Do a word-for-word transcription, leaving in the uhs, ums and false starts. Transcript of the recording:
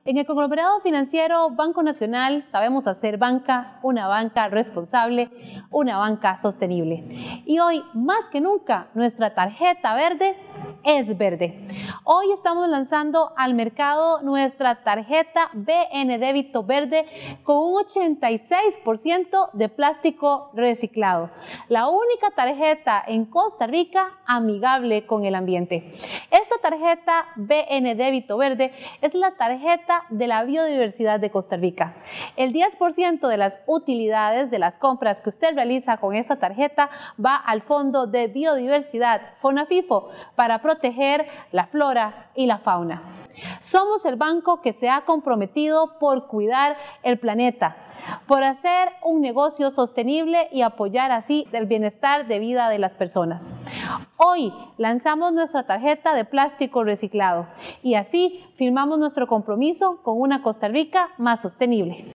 En el conglomerado financiero Banco Nacional sabemos hacer banca, una banca responsable, una banca sostenible. Y hoy, más que nunca, nuestra tarjeta verde es verde. Hoy estamos lanzando al mercado nuestra tarjeta B N Débito Verde con un ochenta y seis por ciento de plástico reciclado. La única tarjeta en Costa Rica amigable con el ambiente. Esta tarjeta B N Débito Verde es la tarjeta de la biodiversidad de Costa Rica. El diez por ciento de las utilidades de las compras que usted realiza con esta tarjeta va al Fondo de Biodiversidad FONAFIFO para proteger la flora y la fauna. Somos el banco que se ha comprometido por cuidar el planeta, por hacer un negocio sostenible y apoyar así el bienestar de vida de las personas. Hoy lanzamos nuestra tarjeta de plástico reciclado y así firmamos nuestro compromiso con una Costa Rica más sostenible.